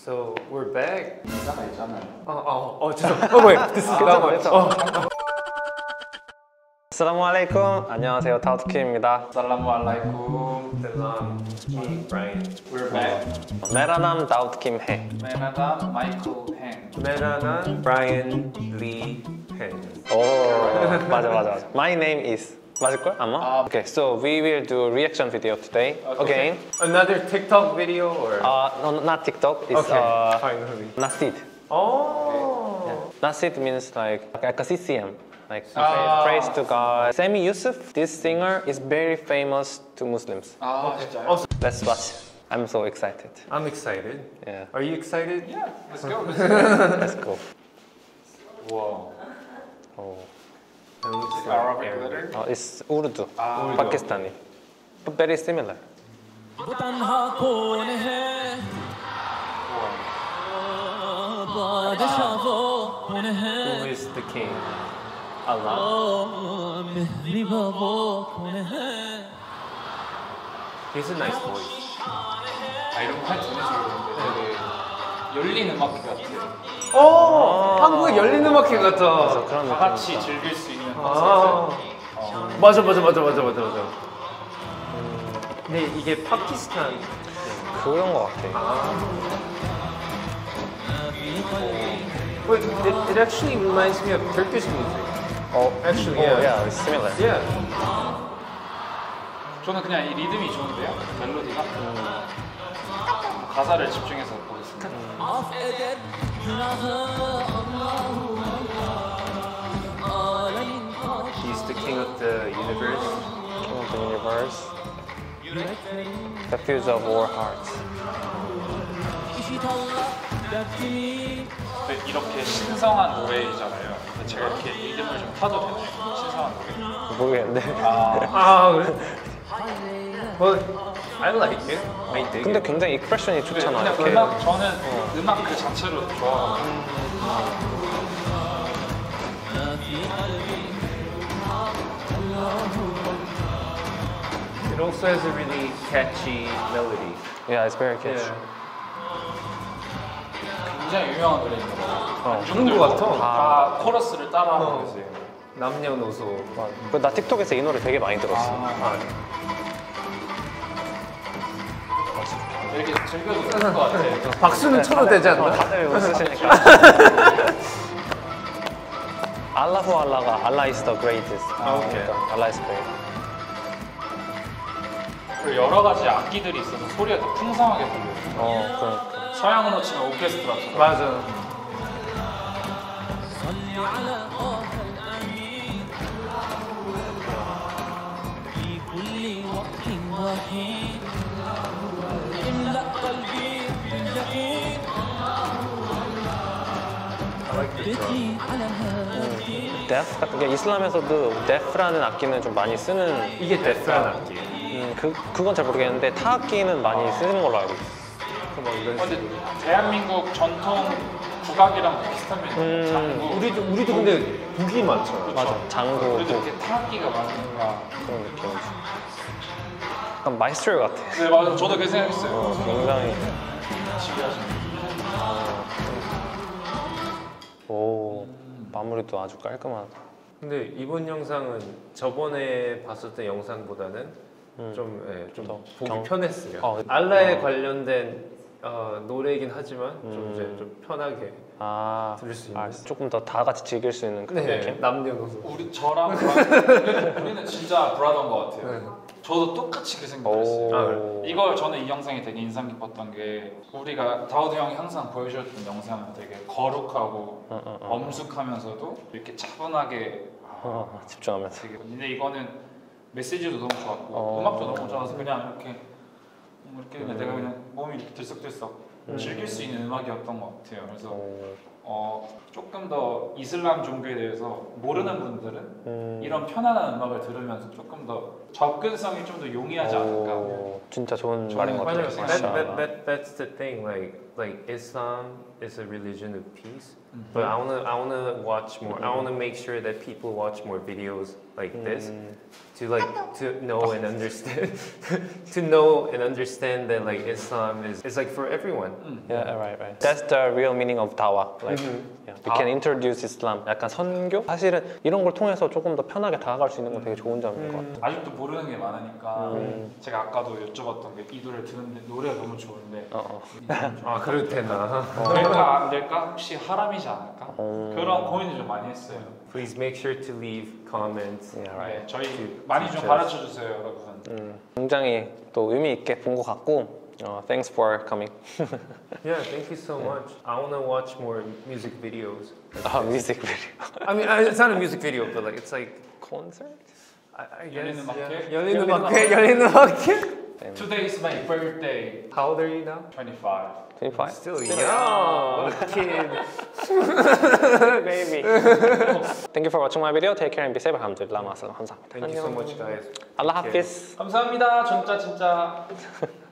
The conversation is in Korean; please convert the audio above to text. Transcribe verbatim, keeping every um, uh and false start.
So we're back. 인사가 있잖아요. 어어어 죄송. 어 뭐야? 괜찮아. 아살라무알레이쿰. 안녕하세요, 타우트킴입니다. 살라무알라이쿰. Salam, me, Brian. We're back. मेरा नाम दाऊद킴 है. मेरा नाम मा이클 행. मेरा नाम Brian Lee Hen. 오, 맞아 맞아 맞아. My name is 맞을걸 아마? 아. Okay, so we will do reaction video today. Okay. Again, Another TikTok video or? uh, no, not TikTok. It's okay, uh, finally. Nasid. Oh. Nasid means like like a C C M. Like Ah. praise to God. Sami Yusuf, this singer, is very famous to Muslims. 아 진짜요? Oh, Let's watch. I'm so excited. I'm excited. Yeah, Are you excited? Yeah, let's go. Let's go. let's go. Wow. Oh. It looks like Arabic Arabic. letter. Uh, it's Urdu, Ah. Pakistani, but very similar. तन्हा कौन है बादशाह वो कौन है Who is the king? Allah. मेहरिबा वो कौन है He has a nice voice. 아 이런 거할 전에서 그러는데 되게 열린 음악 같아요. 오, 한국의 열린 음악회 같아. 그런 다 느낌. 같이 즐길 수 있는 콘서트. 아, 어. 맞아 맞아 맞아 맞아 맞아 맞아. 근데 이게 파키스탄. 그런 거 같아. But it, it actually reminds me of Turkish music. Oh, Actually, oh, yeah. yeah, it's similar. Yeah. 저는 그냥 이 리듬이 좋은데요. 멜로디가. 가사를 집중해서 보겠습니다. affeder günahı Allahu alemin taş He's the king of the universe. King of the universe, the fuse of all hearts. işit Allah dertimi 근데 이렇게 신성한 노래이잖아요. 근데 제가 이렇게 리듬을 좀 타도 되나요? 신성한 노래. 모르겠는데. 아, 아 그래? But I like it. I dig 근데 it. 굉장히 익스프레션이 좋잖아. 그냥 이렇게. 음악 저는 음악 그 자체로 좋아하거든요. It also has a really catchy melody. Yeah, it's very catchy. Yeah. 굉장히 유명한 노래인 것 같아요. 어, 그런 것 같아. 다 코러스를 따라하는 어. 거지. 남녀노소. 그 나 틱톡에서 이 노래 되게 많이 들었어. 아, 이렇게 즐겨도 좋을 것 같아. 박수는 쳐도 되지 않나? 다들 웃으시니까. 알라후 알라가 Allah is the greatest. 아, 오케이. 그러니까 Allah is great. 그리고 여러 가지 악기들이 있어서 소리가 더 풍성하게 들려요. 어, 그러니까. 서양으로 치면 오케스트라처럼. 맞아. صل على طه الأمين في كل وقت وحين املأ قلبي باليقين I like the drum. بيتي على الهادي 데프 같은 게 이슬람에서도 데프라는 악기는 좀 많이 쓰는. 이게 데스라는 악기. 음, 그 그건 잘 모르겠는데 타 악기는 많이 쓰는 걸로 알고 있어. 막 이런 근데 식으로. 대한민국 전통 국악이랑 비슷하면 음. 장구. 우리도 우리도 근데 북이 많잖아. 맞아. 장구, 우리도 국 이렇게 타악기가 많으니까. 그런 느낌이지. 약간 마이스트로 같아. 네 맞아. 저도 그 생각했어요. 어, 굉장히. 지휘하시는. 오, 마무리도 아주 깔끔하다. 근데 이번 영상은 저번에 봤었던 영상보다는 좀, 예, 좀 더 보기 경- 편했어요. 어, 알라에 어. 관련된 어, 노래이긴 하지만 좀 음. 이제 좀 편하게 아, 들을 수 있는. 알았어. 조금 더 다 같이 즐길 수 있는 그런 네, 느낌? 남녀노소. 우리 저랑 우리는, 우리는 진짜 브라더인 것 같아요. 네. 저도 똑같이 그 생각을 했어요. 아, 오. 이걸 저는 이 영상이 되게 인상 깊었던 게 우리가 다우드 형이 항상 보여주셨던 영상은 되게 거룩하고 어, 어, 어. 엄숙하면서도 이렇게 차분하게 아, 어, 집중하면서. 되게 근데 이거는 메시지도 너무 좋았고 어. 음악도 너무 좋아서 그냥 이렇게 음, 이렇게 그냥 내가 그냥 몸이 이렇게 들썩들썩 음. 즐길 수 있는 음악이었던 것 같아요. 그래서 오. 어, 조금 더 이슬람 종교에 대해서 모르는 분들은 음. 이런 편안한 음악을 들으면서 조금 더 접근성이 좀 더 용이하지 않을까. 오, 진짜 좋은 저는 말인 것 같아요. 맞아요. That, 진짜. that, that, that's the thing. Like like Islam is a religion of peace, but I wanna I wanna watch more. I wanna make sure that people watch more videos like this 음, to like to know and understand to know and understand that like Islam is is like for everyone. yeah, right, right. That's the real meaning of dawa. Like, yeah, we can 아. introduce Islam. 약간 선교? 사실은 이런 걸 통해서 조금 더 편하게 다가갈 수 있는 건 되게 좋은 점인 것 같아요. 아직도 모르는 게 많으니까 음. 제가 아까도 여쭤봤던 게 이 노래 듣는데 노래가 너무 좋은데 어, 어. 아 그럴 때나. 될까 안 될까? 혹시 하람이지 않을까? 음. 그런 고민을 좀 많이 했어요. Please make sure to leave comments. Yeah, right. 네, 저희 그- 많이 좀 진짜. 가르쳐 주세요, 여러분. 음, 굉장히 또 의미 있게 본 것 같고 어, thanks for coming. Yeah, thank you so much. I wanna watch more music videos. 아, 뮤직 비디오. I mean, I- it's not a music video, but like it's like 콘서트? I, I guess. 열린 음악회? yeah. 열린 열린 음악회. 열린 음악회. Today is my birthday. How old are you now? twenty-five. twenty-five? Still young, what a kid. baby. Thank you for watching my video. Take care and be safe. 알함두릴라. 감사합니다. Thank you so much, guys. 알라 하피스. 감사합니다. 진짜 진짜.